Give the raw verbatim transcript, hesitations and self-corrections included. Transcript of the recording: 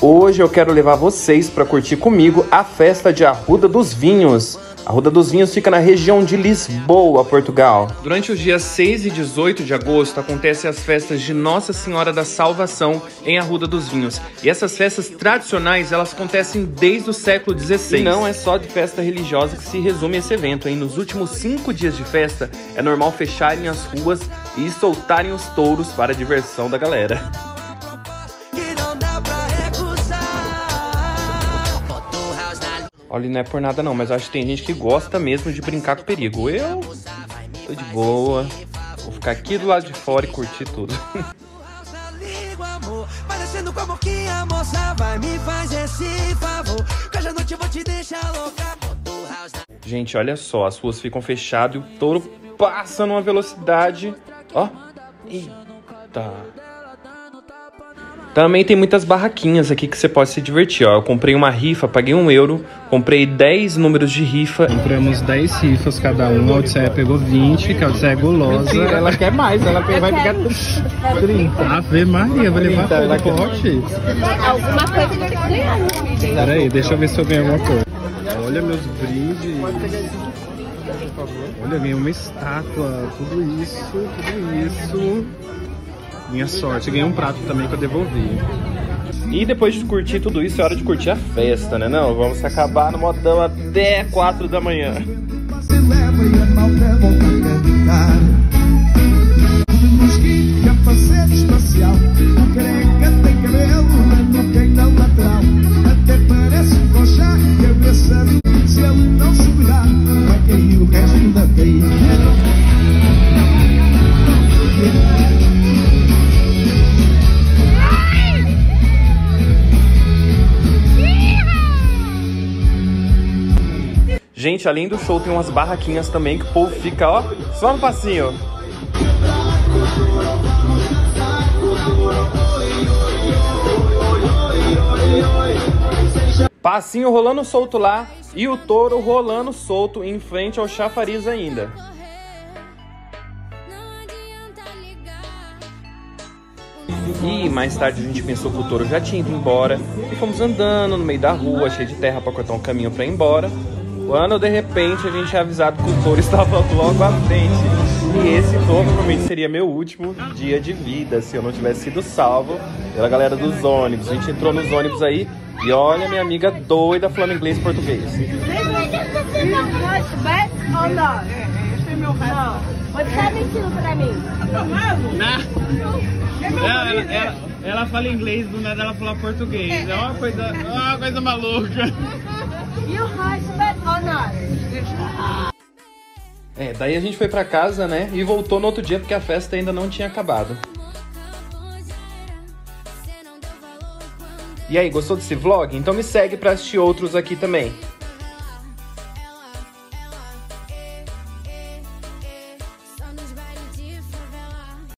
Hoje eu quero levar vocês para curtir comigo a festa de Arruda dos Vinhos. Arruda dos Vinhos fica na região de Lisboa, Portugal. Durante os dias seis e dezoito de agosto acontecem as festas de Nossa Senhora da Salvação em Arruda dos Vinhos. E essas festas tradicionais, elas acontecem desde o século dezesseis. E não é só de festa religiosa que se resume esse evento, hein? Nos últimos cinco dias de festa, é normal fecharem as ruas e soltarem os touros para a diversão da galera. Olha, não é por nada não, mas eu acho que tem gente que gosta mesmo de brincar com perigo. Eu tô de boa, vou ficar aqui do lado de fora e curtir tudo. Gente, olha só, as ruas ficam fechadas e o touro passa numa velocidade. Ó, eita. Também tem muitas barraquinhas aqui que você pode se divertir, ó. Eu comprei uma rifa, paguei um euro, comprei dez números de rifa. Compramos dez rifas cada um, a Odisseia pegou vinte, que a Odisseia é gulosa. Mentira, ela quer mais, ela vai pegar trinta. Ave Maria, vai levar todo o pote. Alguma coisa tem que ganhar, né? Pera aí, deixa eu ver se eu ganho alguma coisa. Olha meus brindes. Olha, ganhei uma estátua, tudo isso, tudo isso. Minha sorte, ganhei um prato também que eu devolvi. E depois de curtir tudo isso, é hora de curtir a festa, né? Não, vamos acabar no modão até quatro da manhã. Gente, além do show tem umas barraquinhas também que o povo fica, ó, só no passinho. Passinho rolando solto lá e o touro rolando solto em frente ao chafariz ainda. E mais tarde a gente pensou que o touro já tinha ido embora e fomos andando no meio da rua, cheio de terra para cortar um caminho para ir embora. Quando de repente a gente é avisado que o touro estava logo à frente. E esse provavelmente seria meu último dia de vida, se eu não tivesse sido salvo pela galera dos ônibus. A gente entrou nos ônibus aí e olha minha amiga doida falando inglês e português. Ela, ela, ela, ela fala inglês, do nada ela fala português. É uma coisa, é uma coisa maluca. É, daí a gente foi pra casa, né, e voltou no outro dia porque a festa ainda não tinha acabado. E aí, gostou desse vlog? Então me segue pra assistir outros aqui também.